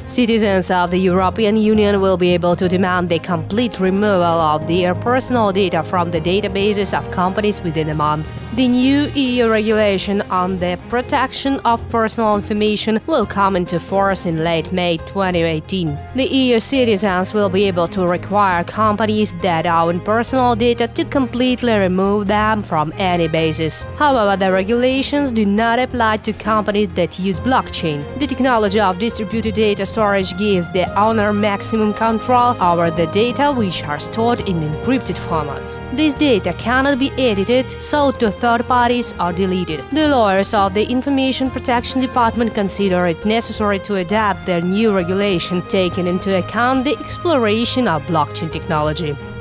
Citizens of the European Union will be able to demand the complete removal of their personal data from the databases of companies within a month. The new EU regulation on the protection of personal information will come into force in late May 2018. The EU citizens will be able to require companies that own personal data to completely remove them from any basis. However, the regulations do not apply to companies that use blockchain. The technology of distributed data storage gives the owner maximum control over the data which are stored in encrypted formats. This data cannot be edited, sold to third parties, or deleted. The lawyers of the Information Protection Department consider it necessary to adapt their new regulation, taking into account the exploration of blockchain technology.